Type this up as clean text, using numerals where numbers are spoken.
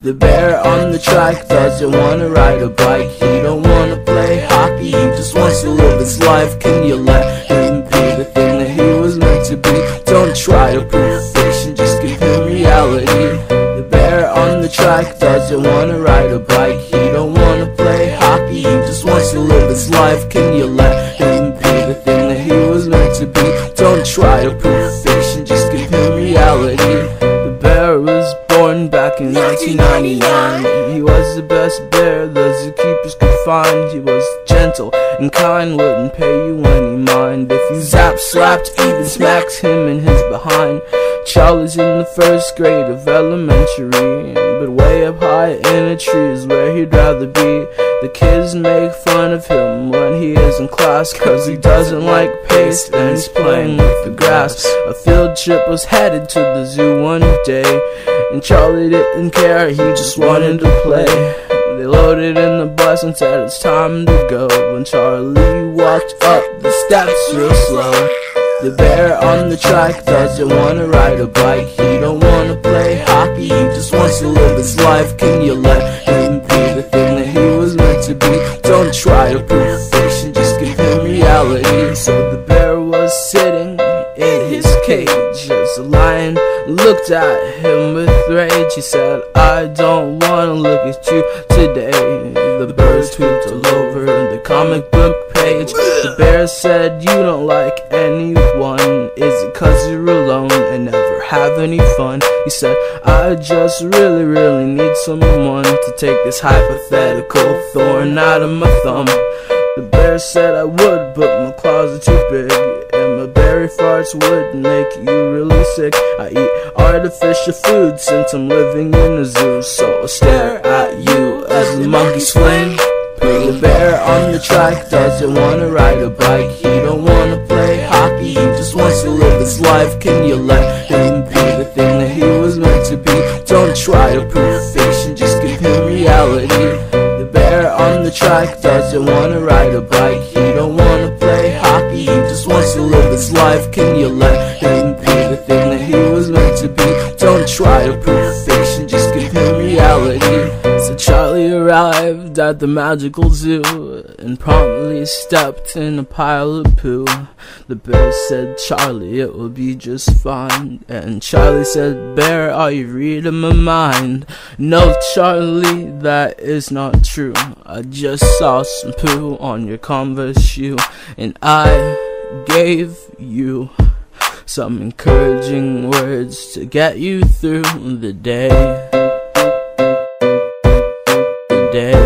The bear on the track doesn't wanna ride a bike. He don't wanna play hockey, he just wants to live his life. Can you let him be the thing that he was meant to be? Don't try to prove fiction, just give him reality. The bear on the track doesn't wanna ride a bike. He don't wanna play hockey, he just wants to live his life. Can you let him be the thing that he was meant to be? Don't try to prove fiction, just give him reality. The bear was born back in 1999. He was the best bear the zookeepers could find. He was gentle and kind, wouldn't pay you any mind if you zap, slapped, even smacked him in his behind. Charlie's in the first grade of elementary, but way up high in a tree is where he'd rather be. The kids make fun of him when he is in class, cause he doesn't like paste and he's playing with the grass. A field trip was headed to the zoo one day, and Charlie didn't care, he just wanted to play. They loaded in the bus and said it's time to go, when Charlie walked up the steps real slow. The bear on the track doesn't wanna ride a bike. He don't wanna play hockey, he just wants to live his life. Can you let him be the thing that he was meant to be? Don't try to prove fiction, just give him reality. So the bear was sitting in his cage as the lion looked at him with rage. He said, I don't wanna look at you today. The birds tweaked all over the comic book page. The bear said, you don't like anyone. Is it cause you're alone and never have any fun? He said, I just really need someone to take this hypothetical thorn out of my thumb. The bear said I would, but my claws are too big, and my berry farts would make you really sick. I eat artificial food since I'm living in a zoo, so I'll stare at you as the monkeys fling. The bear on the track doesn't wanna ride a bike. He don't wanna play hockey, he just wants to live his life. Can you let him be the thing that he was meant to be? Don't try to prove fiction, just give him reality. The bear on the track doesn't wanna ride a bike. He don't wanna play hockey, he just wants to live his life. Can you let him be the thing that he was meant to be? Don't try to prove fiction, just give him reality. So Charlie arrived at the magical zoo and promptly stepped in a pile of poo. The bear said, Charlie, it will be just fine. And Charlie said, Bear, are you reading my mind? No, Charlie, that is not true. I just saw some poo on your Converse shoe, and I gave you some encouraging words to get you through the day.